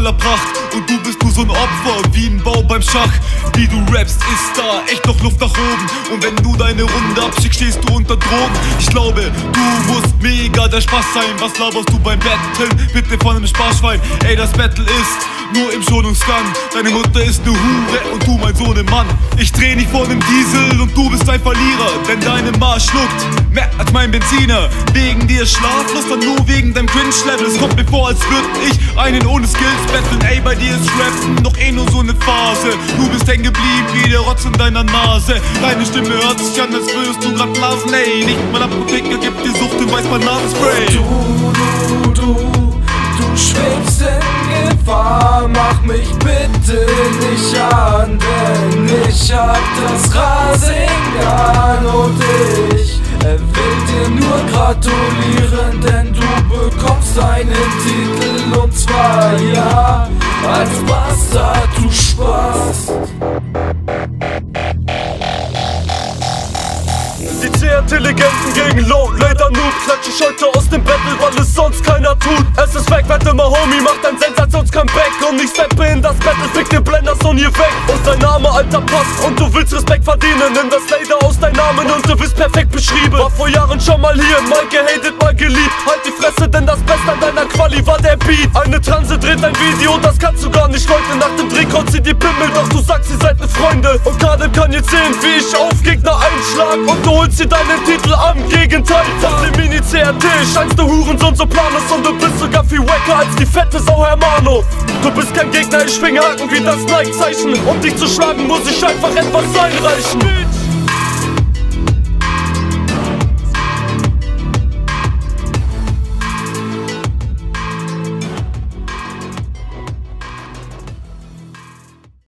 voller Pracht und du bist nur so ein Opfer, wie ein Bau beim Schach. Wie du rappst, ist da echt noch Luft nach oben. Und wenn du deine Runde abschickst, stehst du unter Drogen. Ich glaube, du musst mega der Spaß sein. Was laberst du beim Battlen? Bitte von einem Sparschwein. Ey, das Battle ist nur im Schonungsgang. Deine Mutter ist ne Hure und du mein Sohn im Mann. Ich dreh nicht vor nem Diesel und du bist ein Verlierer, denn deine Ma schluckt mehr als mein Benziner. Wegen dir schlaflos, dann nur wegen deinem Cringe-Level. Es kommt mir vor, als würd ich einen ohne Skills battlen. Ey, bei dir ist Rappen noch eh nur so ne Phase. Du bist hängen geblieben wie der Rotz in deiner Nase. Deine Stimme hört sich an, als würdest du grad blasen. Ey, nicht mal Apotheker gibt dir Sucht im Weißbananen-Spray. Du schwebst in Gefahr, mach mich bitte nicht an, denn ich hab das Rasengan und ich will dir nur gratulieren, denn du bekommst einen Titel und zwar ja, als Bastard, du Spaß. Die C-Intelligenten gegen Low-Later-Noob klatsch ich heute aus dem Battle, weil es sonst keiner tut. Es ist weg, wette mal Homie, macht ein Sensations-Comeback und ich steppe in das Battle, fick den Blenders und hier weg. Und dein Name, Alter, passt und du willst Respekt verdienen, nimm das Lader aus deinem Namen und du bist perfekt beschrieben. War vor Jahren schon mal hier, mal gehatet, mal geliebt. Halt die Fresse, denn das Beste an deiner Quali war der Beat. Eine Transe dreht ein Video, das kannst du gar nicht leugnen. Nach dem Dreh kotzt sie die Pimmel, doch du sagst, ihr seid ne Freunde. Und Kader kann jetzt sehen, wie ich auf Gegner einschlag und du holst dir deinen Titel am Gegenteil von dem Mini-CRT. Scheinst du Hurensohn Sopranos und du bist sogar viel wacker als die fette Sau Hermano. Du bist kein Gegner, ich schwing Haken wie das Nike-Zeichen. Um dich zu schlagen, muss ich einfach etwas einreichen.